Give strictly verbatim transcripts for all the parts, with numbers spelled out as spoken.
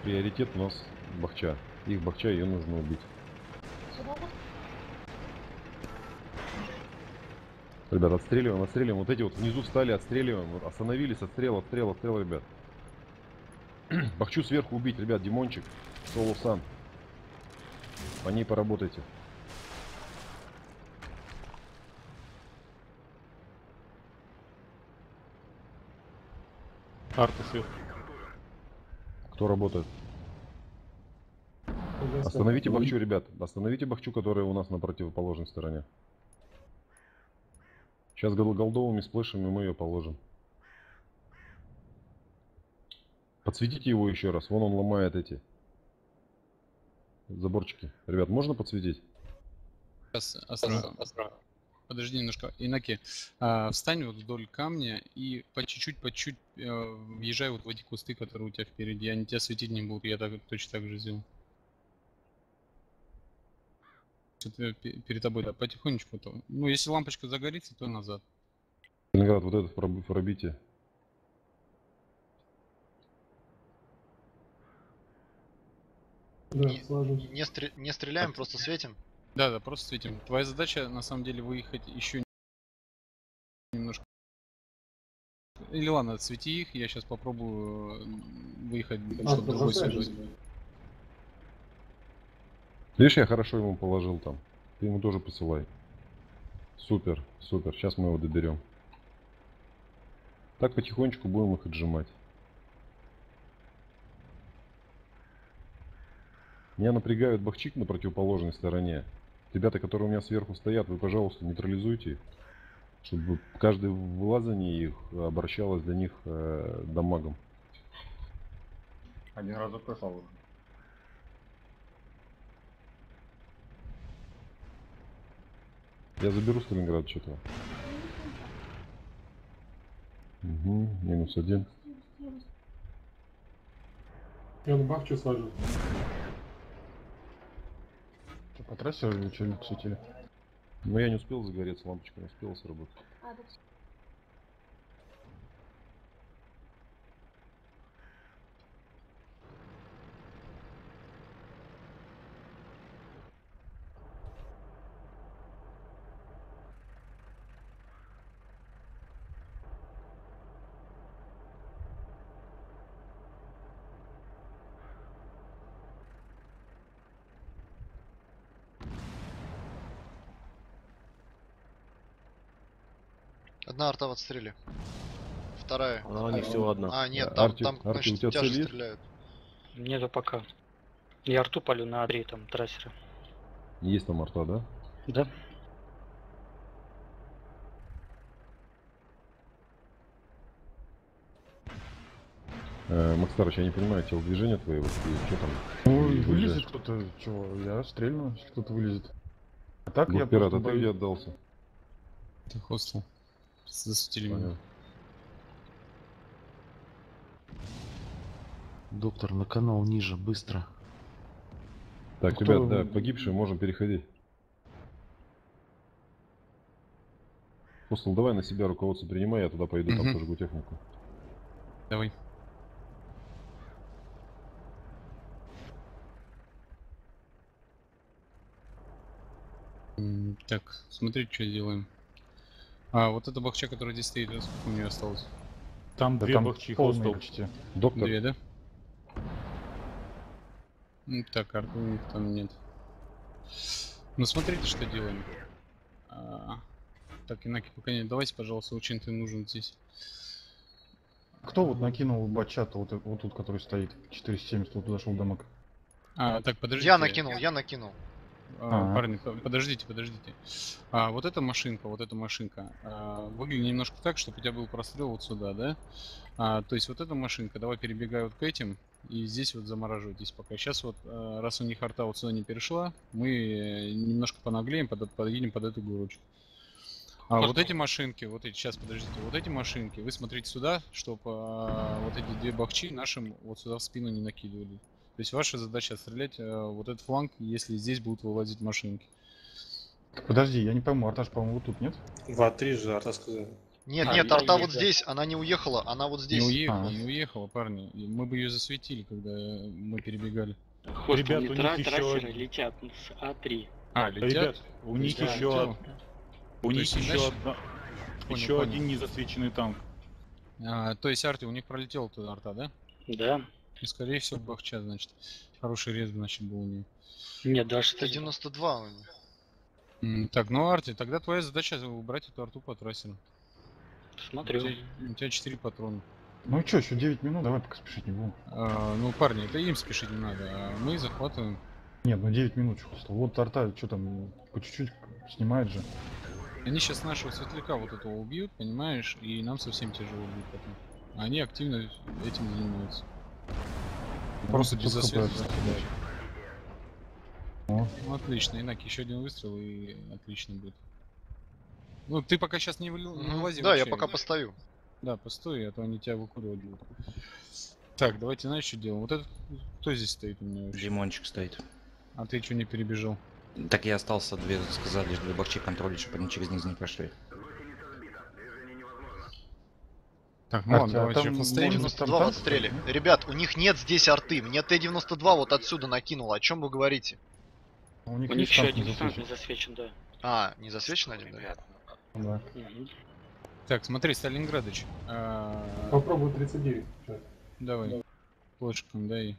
приоритет у нас бахча. Их бахча, ее нужно убить. Ребят, отстреливаем, отстреливаем. Вот эти вот внизу встали, отстреливаем. Вот остановились, отстрел, отстрел, отстрел, ребят. Бахчу сверху убить, ребят. Димончик, Соло-сан. По ней поработайте. Арта сверху. Кто работает? Остановите бахчу, ребят. Остановите бахчу, которая у нас на противоположной стороне. Сейчас голдовыми сплэшами мы ее положим. Подсветите его еще раз. Вон он ломает эти заборчики. Ребят, можно подсветить? Сейчас, Астра, Астра. Подожди немножко. Инаки, а, встань вот вдоль камня и по чуть-чуть, по чуть-чуть э, въезжай вот в эти кусты, которые у тебя впереди. Они тебя светить не будут, я так, точно так же сделал. Перед тобой, да, потихонечку. То. Ну, если лампочка загорится, то назад. Сталинград, вот этот пробитие. Да, не, не, стр... не стреляем, так. Просто светим. Да, да, просто светим. Твоя задача на самом деле выехать еще немножко. Или ладно, свети их, я сейчас попробую выехать, а, чтобы другой свет. Видишь, я хорошо ему положил там. Ты ему тоже посылай. Супер, супер. Сейчас мы его доберем. Так потихонечку будем их отжимать. Меня напрягают бахчик на противоположной стороне. Ребята, которые у меня сверху стоят, вы, пожалуйста, нейтрализуйте их. Чтобы каждое вылазание их обращалось для них э, дамагом. Один разок прошел уже. Я заберу Сталинград что-то. Угу, минус один. Я на бахчу сложил. Что, по трассе или что светили? Но я не успел загореться, лампочка не успела сработать. Одна арта в отстреле. Вторая. Она не всего одна. А, нет, там, Арти, там Арти, значит, у тебя тебя же цель стреляют. Нету пока. Я арту палю на Адре, там, трассеры. Есть там арта, да? Да. Э, Макстарыч, я не понимаю, телодвижение твои, вот, и что там? Ну, вылезет кто-то, чего, я стрельну, если кто-то вылезет. А так Бух я пират, просто а ты где боюсь... отдался? Ты хостел. Засветили меня. Доктор, на канал ниже, быстро. Так, Кто... ребят, да, погибшие, можем переходить. Хостел, давай на себя руководство принимай, я туда пойду, угу. там сожгу технику. Давай. Так, смотрите, что делаем. А, вот эта бахча, которая здесь стоит, сколько у нее осталось? Там да две там бахчи хостел почти. Доктор. Две, да? Так, арты у них там нет. Ну смотрите, что делаем. А, так, Инаки, пока нет. Давайте, пожалуйста, очень ты нужен здесь. Кто вот накинул бачата, вот, вот тут, который стоит? четыреста семьдесят, вот зашел дамаг. А, так, подождите. Я накинул, я накинул. А, а, парни, подождите, подождите. А, вот эта машинка, вот эта машинка а, выглядит немножко так, чтобы у тебя был прострел вот сюда, да? А, то есть вот эта машинка, давай перебегай вот к этим, и здесь вот замораживайтесь пока. Сейчас вот, а, раз у них арта вот сюда не перешла, мы немножко понаглеем, под, подъедем под эту горочку. А вот эти машинки, вот эти, сейчас подождите, вот эти машинки, вы смотрите сюда, чтобы а, вот эти две бахчи нашим вот сюда в спину не накидывали. То есть ваша задача отстрелять э, вот этот фланг, если здесь будут вылазить машинки. Подожди, я не пойму, арташ, по-моему, вот тут, нет? два три же арта сказал. Нет, А, нет, я- арта я- вот да. здесь, она не уехала, она вот Не здесь. уехала, А. не уехала, парни. И мы бы ее засветили, когда мы перебегали. Хостел, Ребят, не у тра- них еще трассеры один. летят с А три. А, летят? Ребят, у них Да, еще, летел. у То них есть еще, дальше- одна- Понял, еще понял. один незасвеченный танк. А, то есть, Арти, у них пролетела туда арта, да? Да. И, скорее всего, бахча, значит. Хороший рез, значит, был у нее. Нет, даже Это девяносто два у них. М, Так, ну, Арти, тогда твоя задача убрать эту арту по трассеру. У смотрю. тебя, у тебя четыре патрона. Ну и чё, еще девять минут, давай пока спешить не будем. А, ну, парни, это им спешить не надо, а мы захватываем. Нет, ну девять минут, чё, хостел. Вот арта, что там, по чуть-чуть снимает же. Они сейчас нашего светляка вот этого убьют, понимаешь, и нам совсем тяжело будет потом. А они активно этим занимаются. Просто без тут засвета ХП. стреляют. О. Ну, отлично, Инаки, еще один выстрел и отлично будет. Ну, ты пока сейчас не, выл- не Мгм. вылази Да, я вообще. пока постою. Да, постой, а то они тебя выкуривать будут. Так, давайте, знаешь, что делаем? Вот этот, кто здесь стоит у меня вообще? Димончик стоит. А ты что не перебежал? Так я остался, две сказали, для бахчи контролить, чтобы они через них не прошли. Так, ну Артя, ладно, а давайте там еще может постоим. быть, девяносто там два в танк отстреле. стоит, Ребят, у них нет здесь арты. Мне Т девяносто два вот отсюда накинул. О чем вы говорите? А у них, У них есть еще танк не один танк не засвечен? засвечен, да. А, не засвечен один, да? Да. Мгм. Так, смотри, Сталинградыч. а, Попробую тридцать девять. Сейчас. Давай. Плошком дай.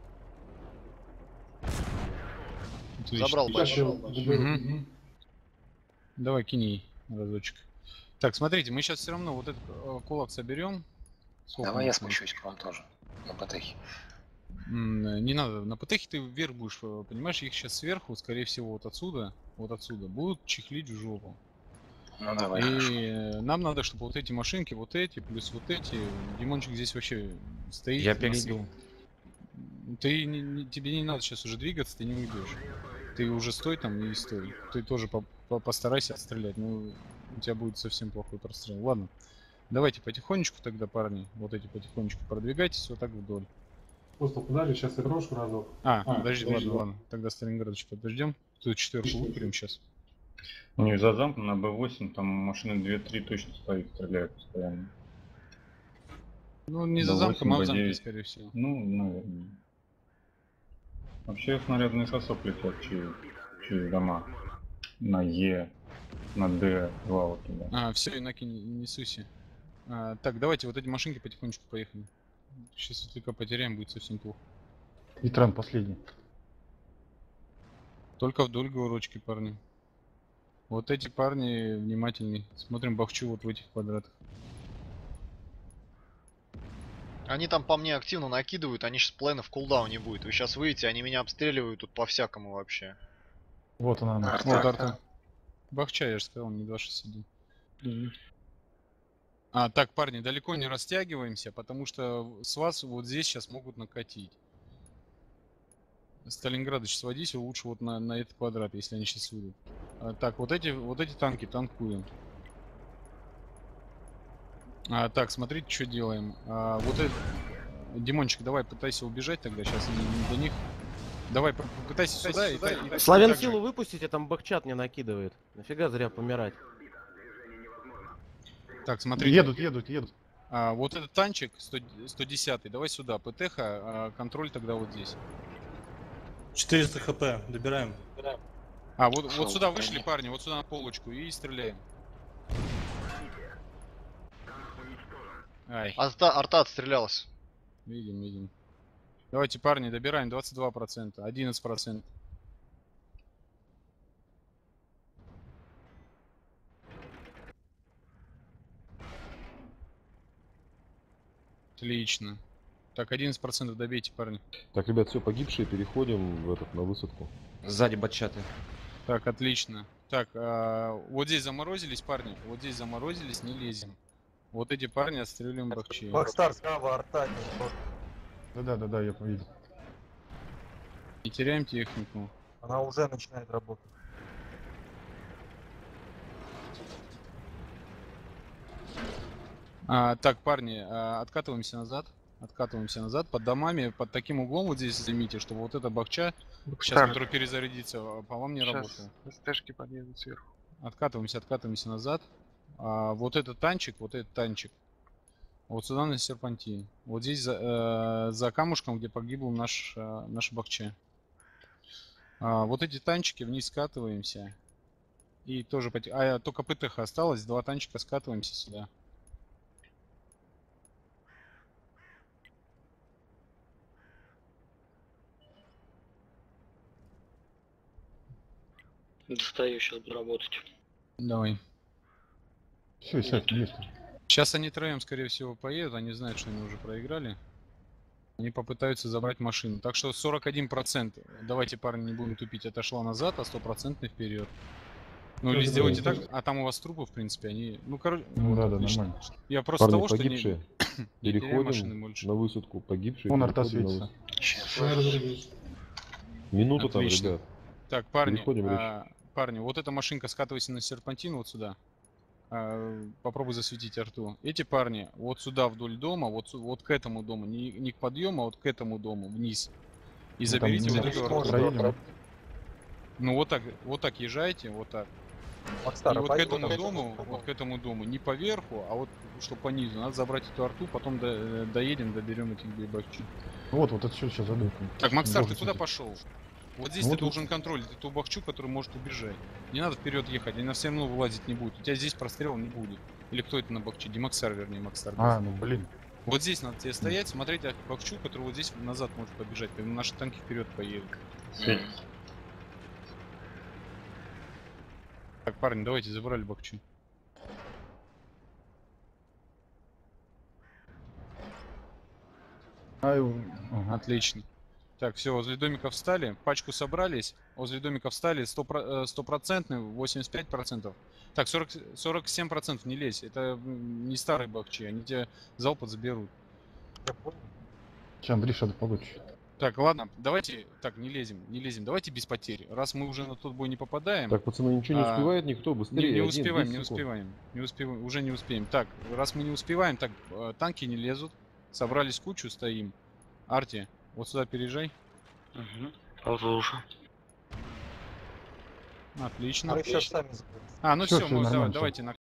Отлично. Забрал Сейчас я большой. доберу. Мгм. Мгм. Давай, кинь ей разочек. Так, смотрите, мы сейчас все равно вот этот э, кулак соберем. Сколько Давай у я нас там? спущусь к вам тоже. На ПТХе. М, э, Не надо, на ПТХе ты вверх будешь, э, понимаешь, их сейчас сверху, скорее всего, вот отсюда, вот отсюда, будут чехлить в жопу. Ну давай. И хорошо. э, нам надо, чтобы вот эти машинки, вот эти, плюс вот эти, Димончик здесь вообще стоит. Я нас- перейду. Ты не- не- тебе не надо сейчас уже двигаться, ты не уйдешь. Ты уже стой там и стой. Ты тоже по- по- постарайся отстрелять. Ну, у тебя будет совсем плохой прострел. Ладно. Давайте потихонечку тогда, парни. Вот эти потихонечку продвигайтесь вот так вдоль. Просто подожди, сейчас я брошу разок. А, А, подожди, подожди. ладно, ладно. Тогда Сталинградыч подождем. Тут четверку выкурим сейчас. У них за замком на Б восемь, там машины две-три точно стоит, стреляют постоянно. Ну, не за Да, замком, а в восемь, замке, девять. скорее всего. Ну, наверное. Вообще снарядные сосок летят через, через дома. На Е, на Д два вот туда. А, все, инаки не, не суйся. А, так, давайте вот эти машинки потихонечку поехали. Сейчас если только потеряем, будет совсем плохо. Ветран последний. Только вдоль говорочки, парни. Вот эти парни внимательней. Смотрим бахчу вот в этих квадратах. Они там по мне активно накидывают, они сейчас плена в кулдауне будет. Вы сейчас выйдете, они меня обстреливают тут по-всякому вообще. Вот она, она. Арта. Вот арта. Бахча, я же сказал, не два шестьдесят один. А, так, парни, далеко не растягиваемся, потому что с вас вот здесь сейчас могут накатить. Сталинградыч, сводись лучше вот на, на этот квадрат, если они сейчас выйдут. А, так, вот эти, вот эти танки танкуем. А, так, смотрите, что делаем. А, вот это... Димончик, давай пытайся убежать тогда, сейчас не, не до них. Давай, по- попытайся сюда и, та- и та- Славян так же. силу выпустите, там бахчат не накидывает. Нафига зря помирать. Так, смотрите. Едут, едут, едут. А, вот этот танчик сто, сто десять, давай сюда, ПТХ, а контроль тогда вот здесь. четыреста хп, добираем. А, вот, Шел, вот сюда да вышли, нет. парни, вот сюда на полочку и стреляем. Ай, Арта, арта отстрелялась. видим, видим. Давайте, парни, добираем двадцать два процента, одиннадцать процентов. Отлично. Так, одиннадцать процентов добейте, парни. Так, ребят, все, погибшие, переходим в этот, на высадку. Сзади бачаты. Так, отлично. Так, а, вот здесь заморозились, парни. Вот здесь заморозились, не лезем. Вот эти парни отстреливаем бахчей. Бакстар справа, арта. Да-да-да-да, я повидел. Не теряем технику. Она уже начинает работать. А, так, парни, а, откатываемся назад. Откатываемся назад. Под домами, под таким углом вот здесь займите, чтобы вот эта бахча, сейчас, которая перезарядится, а, по вам не работала. СТшки подъедут сверху. Откатываемся, откатываемся назад. А, вот этот танчик, вот этот танчик. Вот сюда на серпантин. Вот здесь за, э, за камушком, где погибл наш, э, наш бакче. А, вот эти танчики, вниз скатываемся. И тоже... пот- А, только ПТХ осталось, два танчика, скатываемся сюда. Достаю, сейчас буду работать. Давай. Все, сядь, есть. Сейчас они троем, скорее всего, поедут. Они знают, что они уже проиграли. Они попытаются забрать машину. Так что сорок один процент. Давайте, парни, не будем тупить. Отошла назад, а стопроцентный вперед. Ну или Тоже сделайте да. так. А там у вас трупы, в принципе, они... Ну, короче... Ну вот, да, да, отлично. нормально. Я просто Парни того, что не... погибшие. не теряю машины Переходим больше. на высадку. Погибшие. Вон арта переходим на светится. высадку. Сейчас. Фаер зарядись. Минута там, Отлично. ребят. Так, парни, Переходим, а, парни, вот эта машинка, скатывайся на серпантин вот сюда. А, попробуй засветить арту. Эти парни вот сюда вдоль дома, вот, сю- вот к этому дому, не, не к подъему, а вот к этому дому, вниз. И Ну, заберите там вот эту арту. проедем. Ну вот так, вот так езжайте, вот так. И Макстар, вот к этому дому, вот к этому дому, не поверху, а вот что по низу. Надо забрать эту арту, потом до- доедем, доберем этих бейбакчи. Вот, вот отсюда сейчас задаю. Так, Максар, ты Должен куда светить. пошел? Вот здесь Ну, ты вот тут. должен контролить эту бахчу, который может убежать. Не надо вперед ехать, она все равно вылазить не будет. У тебя здесь прострел не будет. Или кто это на бахче? Димаксар, вернее, Максар. А, ну блин. Вот здесь надо тебе стоять, смотреть бахчу, который вот здесь назад может побежать. Когда наши танки вперед поедут. Светится. Так, парни, давайте забрали бахчу. Ай, ага. Отлично. Так, все, возле домиков встали, пачку собрались, возле домиков встали, стопроцентный, восемьдесят пять процентов. Так, сорок, сорок семь процентов не лезь, это м, не старые бахчи, они тебя залпом заберут. Сейчас, Андрей, что-то получишь. Так, ладно, давайте, так, не лезем, не лезем, давайте без потерь. Раз мы уже на тот бой не попадаем, Так, пацаны, ничего не А, успевает никто, не, быстрее. не один, успеваем, десять не секунд. успеваем, не успеваем, уже не успеем. Так, раз мы не успеваем, так, э, танки не лезут, собрались кучу, стоим. Арти, вот сюда переезжай. Угу. Оружие. Отлично. Мы сейчас сами сбросим. А, ну Всё, все, всё мы нормально, всё. давайте на